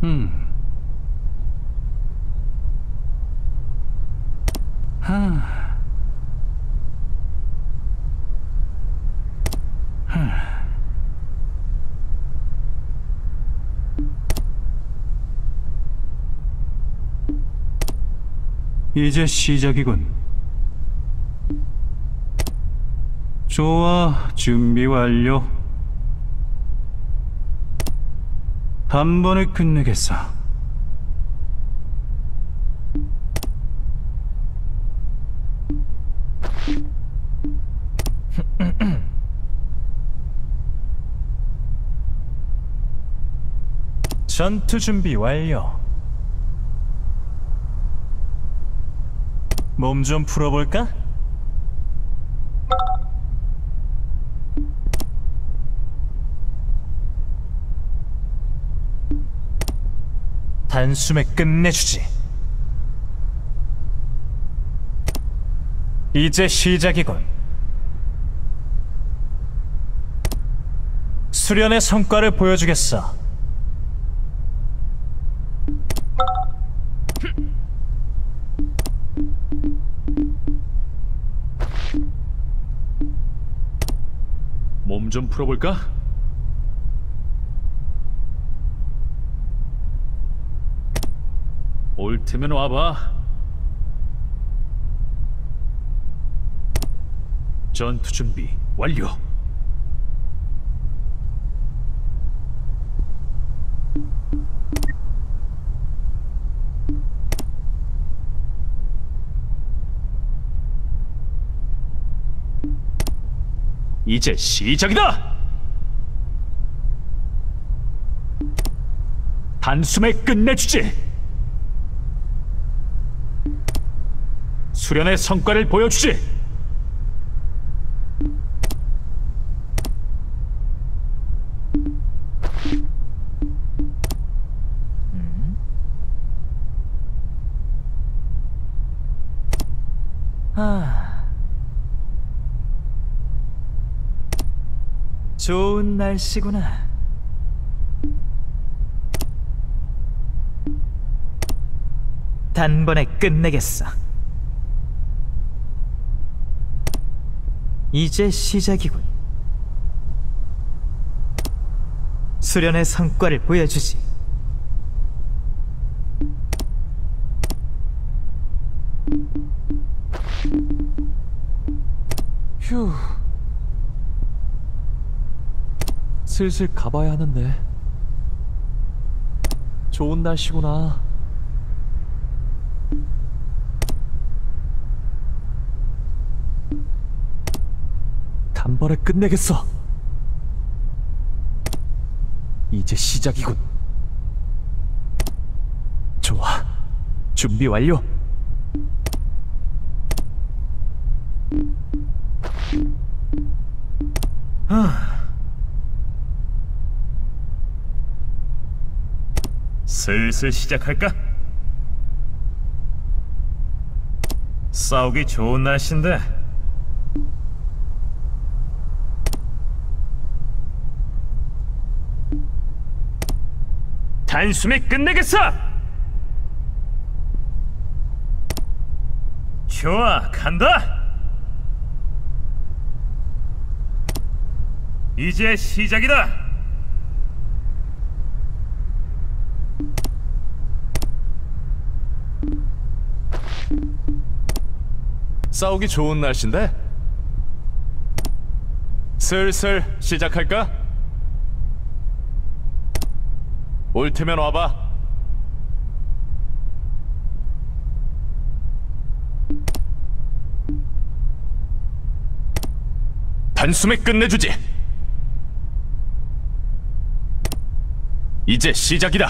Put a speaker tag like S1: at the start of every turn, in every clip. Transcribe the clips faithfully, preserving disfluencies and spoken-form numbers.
S1: 음. 하. 이제 시작이군. 좋아, 준비 완료. 한 번에 끝내겠어.
S2: 전투 준비 완료. 몸 좀 풀어볼까? 단숨에 끝내주지. 이제 시작이군. 수련의 성과를 보여주겠어.
S1: 몸 좀 풀어볼까? 올 테면 와봐. 전투 준비 완료. 이제 시작이다! 단숨에 끝내주지! 수련의 성과를 보여주지!
S2: 음? 아... 좋은 날씨구나. 단번에 끝내겠어. 이제 시작이군. 수련의 성과를 보여주지.
S3: 휴. 슬슬 가봐야 하는데. 좋은 날씨구나. 단번에 끝내겠어. 이제 시작이군. 좋아. 준비 완료.
S2: 아... 슬슬 시작할까? 싸우기 좋은 날씨인데. 단숨에 끝내겠어! 좋아, 간다! 이제 시작이다!
S3: 싸우기 좋은 날씨인데? 슬슬 시작할까? 올 테면 와봐. 단숨에 끝내주지. 이제 시작이다.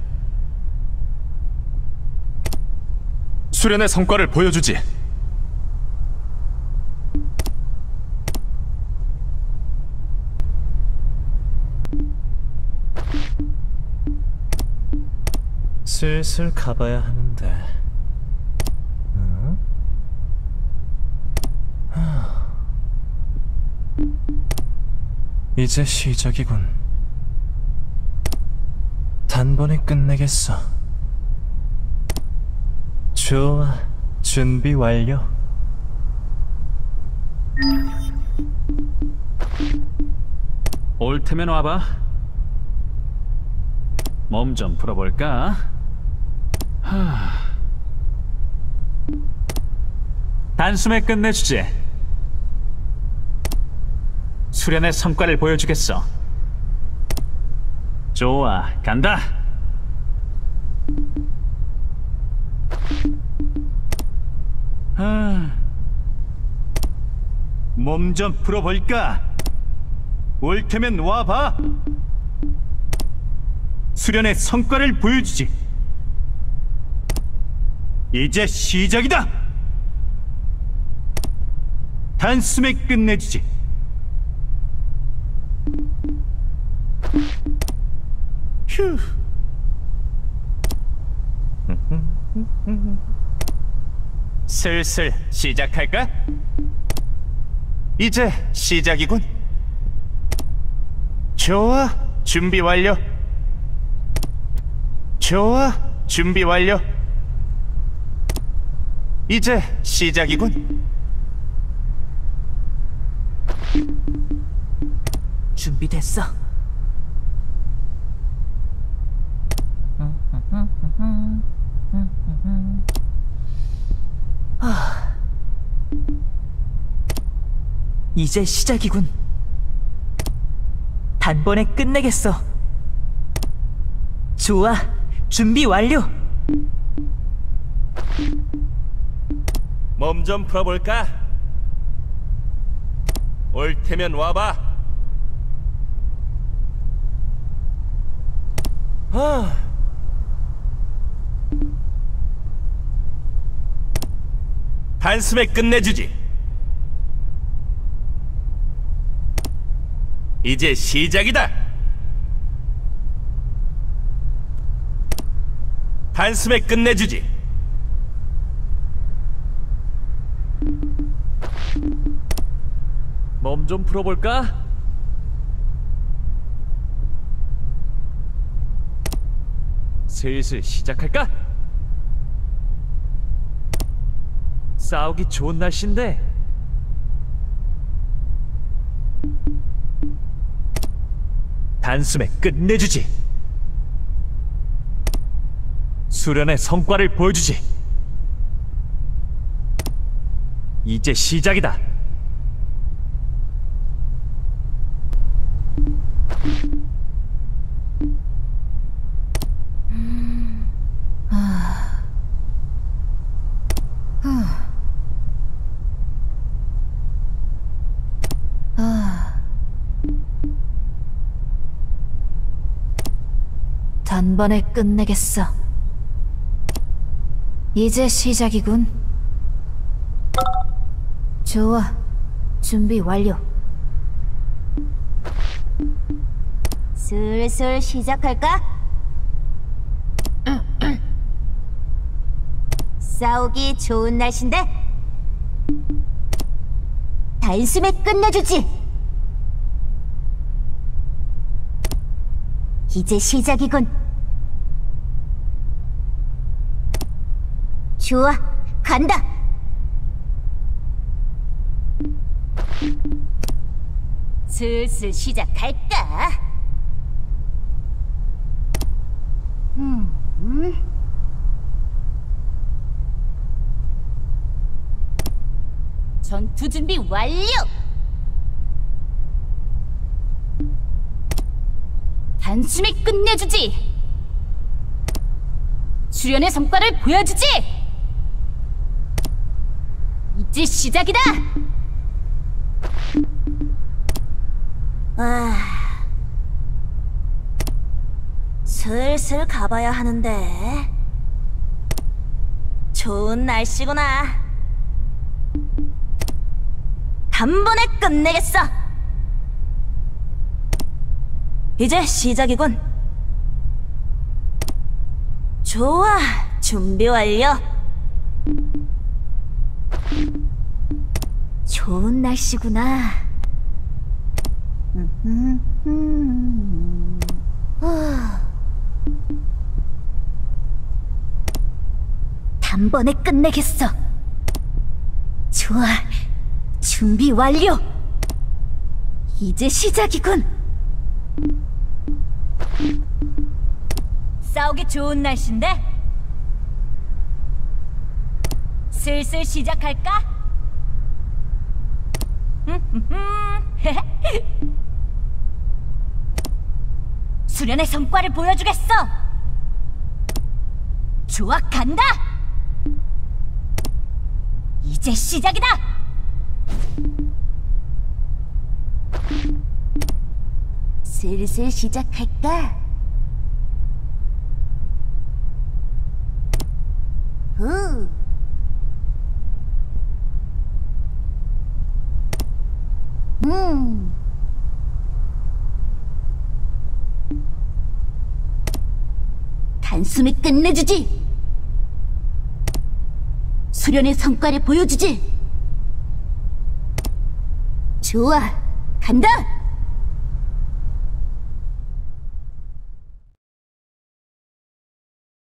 S3: 수련의 성과를 보여주지.
S2: 슬슬 가봐야 하는데. 응? 이제 시작이군. 단번에 끝내겠어. 좋아, 준비 완료.
S1: 올 테면 와봐. 몸 좀 풀어볼까? 하... 단숨에 끝내주지. 수련의 성과를 보여주겠어. 좋아, 간다.
S3: 몸 좀 풀어볼까? 올 테면 와봐. 수련의 성과를 보여주지. 이제 시작이다. 단숨에 끝내주지. 휴. 슬슬 시작할까? 이제 시작이군. 좋아, 준비 완료. 좋아, 준비 완료. 이제 시작이군.
S4: 준비됐어. 아, 이제 시작이군. 단번에 끝내겠어. 좋아, 준비 완료.
S2: 몸 좀 풀어볼까? 올 테면 와봐. 아. 단숨에 끝내주지. 이제 시작이다. 단숨에 끝내주지.
S1: 몸 좀 풀어볼까? 슬슬 시작할까? 싸우기 좋은 날씨인데. 단숨에 끝내주지. 수련의 성과를 보여주지. 이제 시작이다.
S4: 단번에 끝내겠어. 이제 시작이군. 좋아, 준비 완료.
S5: 슬슬 시작할까? 싸우기 좋은 날씨인데 단숨에 끝내주지. 이제 시작이군. 좋아, 간다. 슬슬 시작할까? 음, 음. 전투 준비 완료! 단숨에 끝내주지! 수련의 성과를 보여주지! 이제 시작이다!
S4: 아, 슬슬 가봐야 하는데. 좋은 날씨구나. 단번에 끝내겠어. 이제 시작이군. 좋아, 준비 완료. 좋은 날씨구나. 음, 음, 음. 아. 단번에 끝내겠어. 좋아, 준비 완료. 이제 시작이군. 싸우기 좋은 날씨인데? 슬슬 시작할까? 수련의 성과를 보여주겠어. 좋아, 간다. 이제 시작이다. 슬슬 시작할까? 후. 음. 단숨에 끝내주지. 수련의 성과를 보여주지. 좋아, 간다.